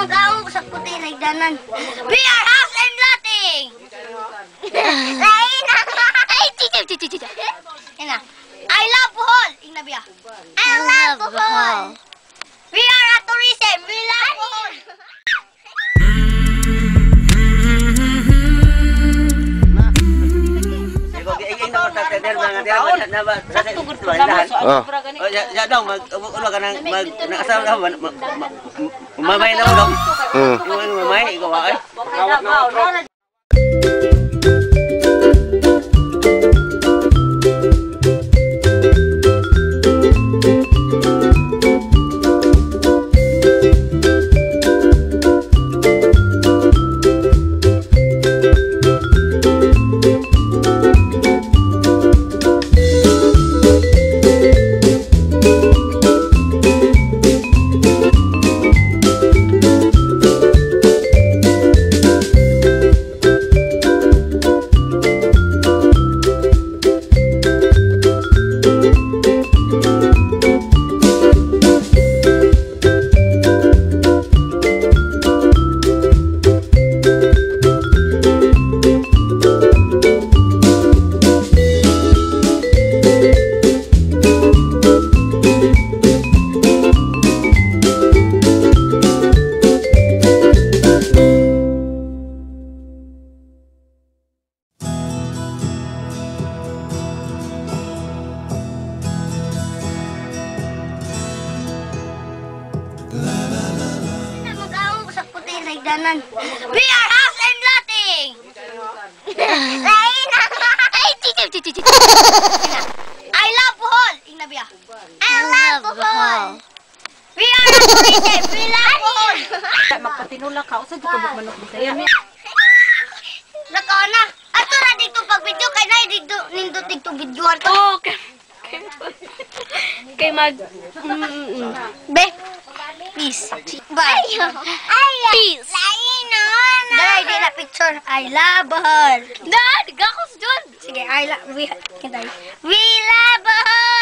mag-aong sa puti na igdanan. We are house and lating! Lain! Ay, chicha! Ina. I love Bohol! Ina biya. I love Bohol! We are a tourism! We love Bohol! Ya dong, mag-ulo ka nang nag-asawa ka, mamay na dong. Mamay, ikaw ay. We are house and lating! Lain! Ay, chicha! I love Bohol! Ina biya. I love Bohol! We are a tourism! We love Bohol! Magpatinula ka, usa di ka manok bisaya. Nakaon na! Ato na dito pag-video kay na dito nindo dito videohan to. Okay. Kay mag Be. Peace. Bye. peace. Lain on. Dai di na picture. I love Bohol. Dad, gakos dun. Sige, I love we love Bohol.